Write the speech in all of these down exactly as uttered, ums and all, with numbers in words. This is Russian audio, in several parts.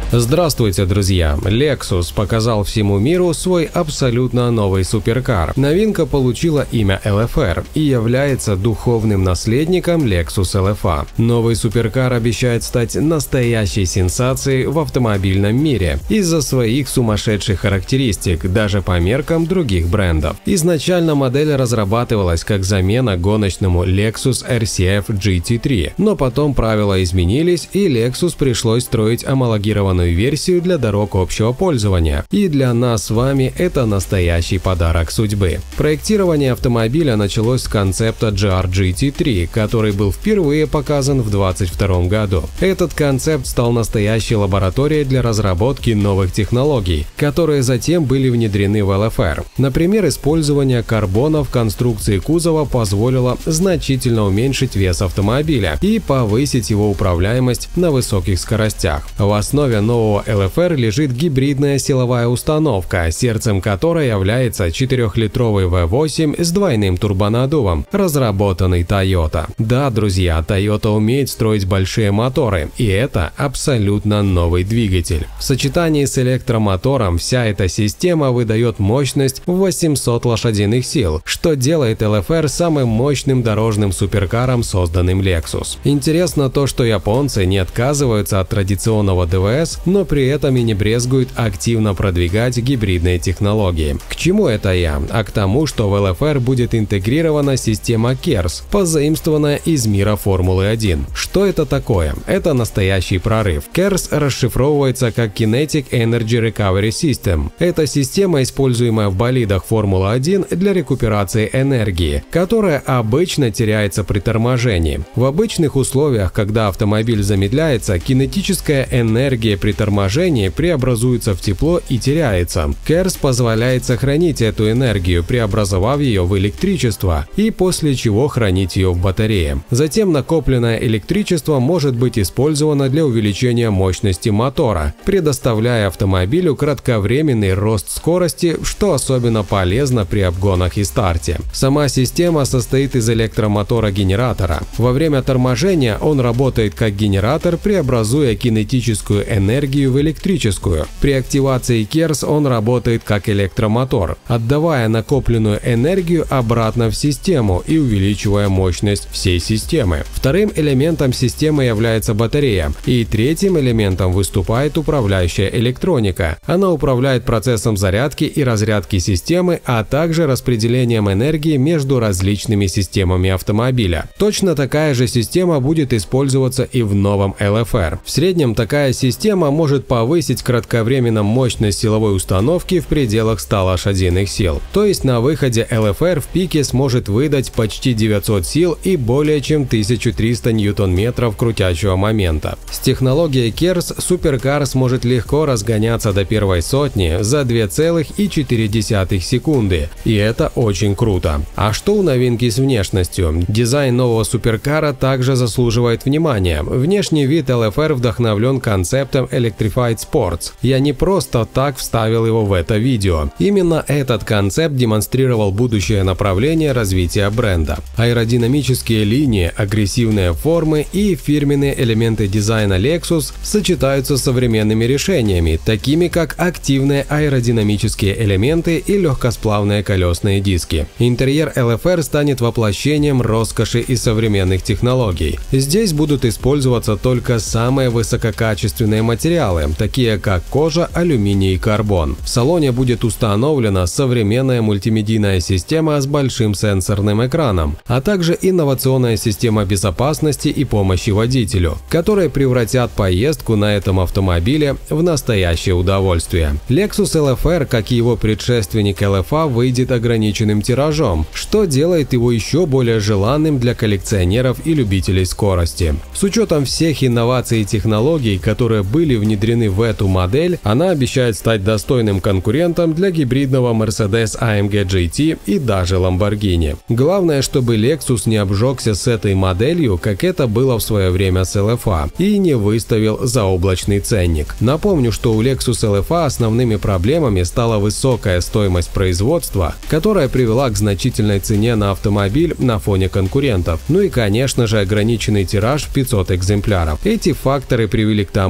Здравствуйте, друзья! Lexus показал всему миру свой абсолютно новый суперкар. Новинка получила имя эл эф ар и является духовным наследником Lexus эл эф а. Новый суперкар обещает стать настоящей сенсацией в автомобильном мире из-за своих сумасшедших характеристик, даже по меркам других брендов. Изначально модель разрабатывалась как замена гоночному Lexus эр си эф джи ти три, но потом правила изменились, и Lexus пришлось строить амалогированную версию для дорог общего пользования. И для нас с вами это настоящий подарок судьбы. Проектирование автомобиля началось с концепта джи ар джи ти три, который был впервые показан в две тысячи двадцать втором году. Этот концепт стал настоящей лабораторией для разработки новых технологий, которые затем были внедрены в эл эф ар. Например, использование карбона в конструкции кузова позволило значительно уменьшить вес автомобиля и повысить его управляемость на высоких скоростях. В основе нового эл эф ар лежит гибридная силовая установка, сердцем которой является четырехлитровый ви восемь с двойным турбонаддувом, разработанный Toyota. Да, друзья, Toyota умеет строить большие моторы, и это абсолютно новый двигатель. В сочетании с электромотором вся эта система выдает мощность в восемьсот лошадиных сил, что делает эл эф ар самым мощным дорожным суперкаром, созданным Lexus. Интересно то, что японцы не отказываются от традиционного дэ вэ эс, но при этом и не брезгуют активно продвигать гибридные технологии. К чему это я? А к тому, что в эл эф ар будет интегрирована система керс, позаимствованная из мира Формулы один. Что это такое? Это настоящий прорыв. керс расшифровывается как Kinetic Energy Recovery System. Это система, используемая в болидах Формулы один для рекуперации энергии, которая обычно теряется при торможении. В обычных условиях, когда автомобиль замедляется, кинетическая энергия при торможении преобразуется в тепло и теряется. керс позволяет сохранить эту энергию, преобразовав ее в электричество, и после чего хранить ее в батарее. Затем накопленное электричество может быть использовано для увеличения мощности мотора, предоставляя автомобилю кратковременный рост скорости, что особенно полезно при обгонах и старте. Сама система состоит из электромотора-генератора. Во время торможения он работает как генератор, преобразуя кинетическую энергию в электрическую. При активации керс он работает как электромотор, отдавая накопленную энергию обратно в систему и увеличивая мощность всей системы. Вторым элементом системы является батарея, и третьим элементом выступает управляющая электроника. Она управляет процессом зарядки и разрядки системы, а также распределением энергии между различными системами автомобиля. Точно такая же система будет использоваться и в новом эл эф ар. В среднем такая система может повысить кратковременно мощность силовой установки в пределах ста лошадиных сил. То есть на выходе эл эф ар в пике сможет выдать почти девятьсот сил и более чем тысячу триста ньютон-метров крутящего момента. С технологией керс суперкар сможет легко разгоняться до первой сотни за две целых четыре десятых секунды, и это очень круто. А что у новинки с внешностью? Дизайн нового суперкара также заслуживает внимания. Внешний вид эл эф ар вдохновлен концептом Electrified Sports. Я не просто так вставил его в это видео. Именно этот концепт демонстрировал будущее направление развития бренда. Аэродинамические линии, агрессивные формы и фирменные элементы дизайна Lexus сочетаются с современными решениями, такими как активные аэродинамические элементы и легкосплавные колесные диски. Интерьер эл эф ар станет воплощением роскоши и современных технологий. Здесь будут использоваться только самые высококачественные материалы, такие как кожа, алюминий и карбон. В салоне будет установлена современная мультимедийная система с большим сенсорным экраном, а также инновационная система безопасности и помощи водителю, которые превратят поездку на этом автомобиле в настоящее удовольствие. Lexus эл эф ар, как и его предшественник эл эф а, выйдет ограниченным тиражом, что делает его еще более желанным для коллекционеров и любителей скорости. С учетом всех инноваций и технологий, которые были внедрены в эту модель, она обещает стать достойным конкурентом для гибридного Mercedes а эм джи джи ти и даже Lamborghini. Главное, чтобы Lexus не обжегся с этой моделью, как это было в свое время с эл эф а, и не выставил заоблачный ценник. Напомню, что у Lexus эл эф а основными проблемами стала высокая стоимость производства, которая привела к значительной цене на автомобиль на фоне конкурентов, ну и, конечно же, ограниченный тираж в пятьсот экземпляров. Эти факторы привели к тому, что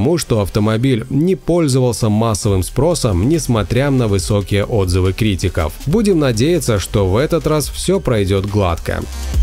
автомобиль не пользовался массовым спросом, несмотря на высокие отзывы критиков. Будем надеяться, что в этот раз все пройдет гладко.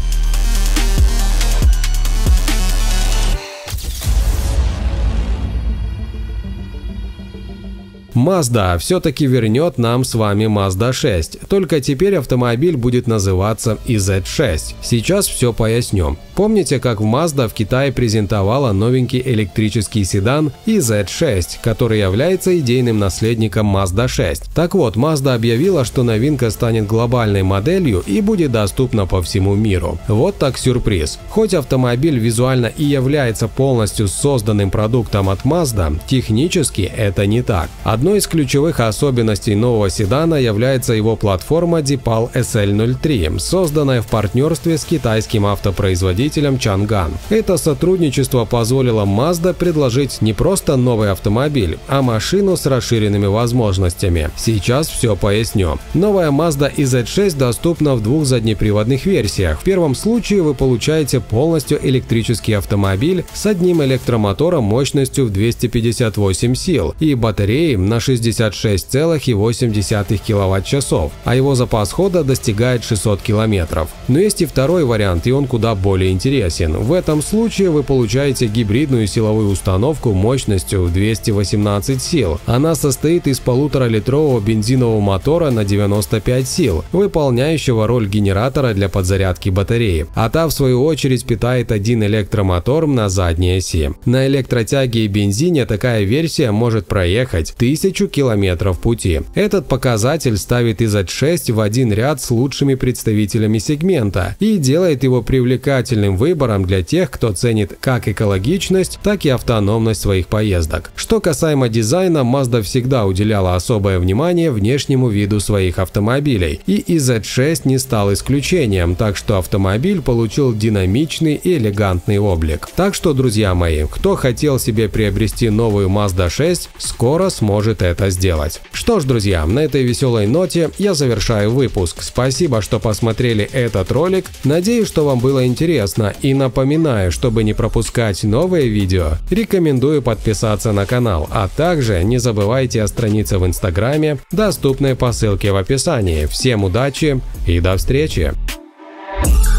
Mazda все-таки вернет нам с вами Mazda шесть, только теперь автомобиль будет называться и зет шесть. Сейчас все поясню. Помните, как Mazda в Китае презентовала новенький электрический седан и зет шесть, который является идейным наследником Mazda шесть? Так вот, Mazda объявила, что новинка станет глобальной моделью и будет доступна по всему миру. Вот так сюрприз. Хоть автомобиль визуально и является полностью созданным продуктом от Mazda, технически это не так. Одной из ключевых особенностей нового седана является его платформа Deepal эс эл ноль три, созданная в партнерстве с китайским автопроизводителем Чанган. Это сотрудничество позволило Mazda предложить не просто новый автомобиль, а машину с расширенными возможностями. Сейчас все поясню. Новая Mazda и зет шесть доступна в двух заднеприводных версиях. В первом случае вы получаете полностью электрический автомобиль с одним электромотором мощностью в двести пятьдесят восемь сил и батареей на шестьдесят шесть целых восемь десятых киловатт-часов, а его запас хода достигает шестисот километров. Но есть и второй вариант, и он куда более интересен. В этом случае вы получаете гибридную силовую установку мощностью в двести восемнадцать сил. Она состоит из полуторалитрового бензинового мотора на девяносто пять сил, выполняющего роль генератора для подзарядки батареи, а та в свою очередь питает один электромотор на задней оси. На электротяге и бензине такая версия может проехать тысячу километров пути. Этот показатель ставит и зет шесть в один ряд с лучшими представителями сегмента и делает его привлекательным выбором для тех, кто ценит как экологичность, так и автономность своих поездок. Что касаемо дизайна, Mazda всегда уделяла особое внимание внешнему виду своих автомобилей, и и зет шесть не стал исключением, так что автомобиль получил динамичный и элегантный облик. Так что, друзья мои, кто хотел себе приобрести новую Mazda шесть, скоро сможет это сделать. Что ж, друзья, на этой веселой ноте я завершаю выпуск. Спасибо, что посмотрели этот ролик. Надеюсь, что вам было интересно, и напоминаю, чтобы не пропускать новые видео, рекомендую подписаться на канал, а также не забывайте о странице в Инстаграме, доступной по ссылке в описании. Всем удачи и до встречи!